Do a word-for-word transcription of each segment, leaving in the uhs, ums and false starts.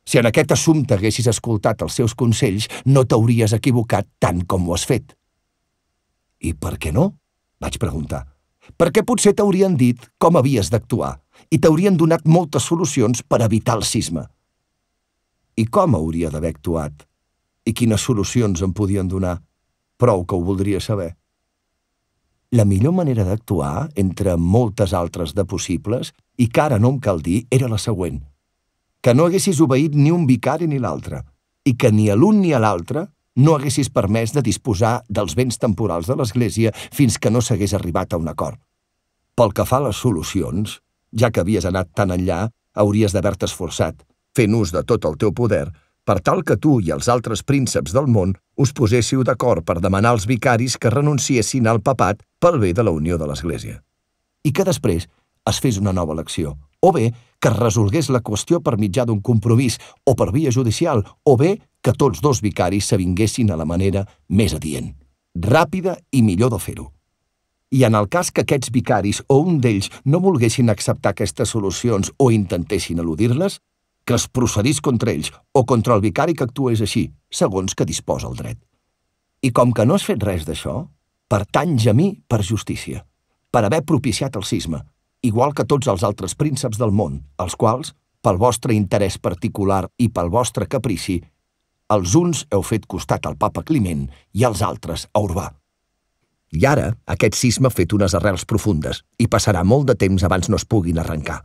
Si en aquest assumpte haguessis escoltat els seus consells, no t'hauries equivocat tant com ho has fet. I per què no? Vaig preguntar. Perquè potser t'haurien dit com havies d'actuar i t'haurien donat moltes solucions per evitar el sisme. I com hauria d'haver actuat? I quines solucions em podien donar? Prou que ho voldria saber. La millor manera d'actuar, entre moltes altres de possibles, i que ara no em cal dir, era la següent. Que no haguessis obeït ni un vicari ni l'altre, i que ni a l'un ni a l'altre no haguessis permès de disposar dels béns temporals de l'Església fins que no s'hagués arribat a un acord. Pel que fa a les solucions, ja que havies anat tan enllà, hauries d'haver-te esforçat, fent ús de tot el teu poder, per tal que tu i els altres prínceps del món us poséssiu d'acord per demanar als vicaris que renunciessin al papat pel bé de la unió de l'Església. I que després es fes una nova elecció, o bé que es resolgués la qüestió per mitjà d'un compromís o per via judicial, o bé que tots dos vicaris s'avinguessin a la manera més adient, ràpida i millor de fer-ho. I en el cas que aquests vicaris o un d'ells no volguessin acceptar aquestes solucions o intentessin eludir-les, que es procedís contra ells o contra el vicari que actués així, segons que disposa el dret. I com que no has fet res d'això, pertanys a mi per justícia, per haver propiciat el cisma, igual que tots els altres prínceps del món, els quals, pel vostre interès particular i pel vostre caprici, els uns heu fet costat al papa Climent i els altres a Urbà. I ara aquest cisma ha fet unes arrels profundes i passarà molt de temps abans no es puguin arrencar.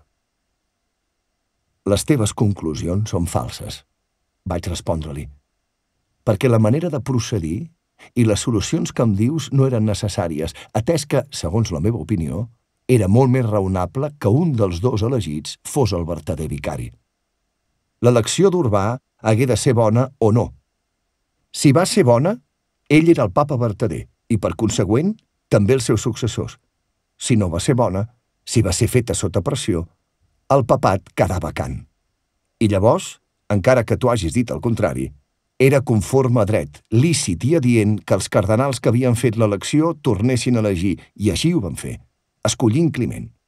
Les teves conclusions són falses, vaig respondre-li, perquè la manera de procedir i les solucions que em dius no eren necessàries, atès que, segons la meva opinió, era molt més raonable que un dels dos elegits fos el vertader vicari. L'elecció d'Urbà hagué de ser bona o no. Si va ser bona, ell era el papa vertader i, per consegüent, també els seus successors. Si no va ser bona, si va ser feta sota pressió, el papat quedà vacant. I llavors, encara que tu hagis dit el contrari, era conforme a dret, lícit i adient que els cardenals que havien fet l'elecció tornessin a elegir, i així ho van fer, escollint Climent.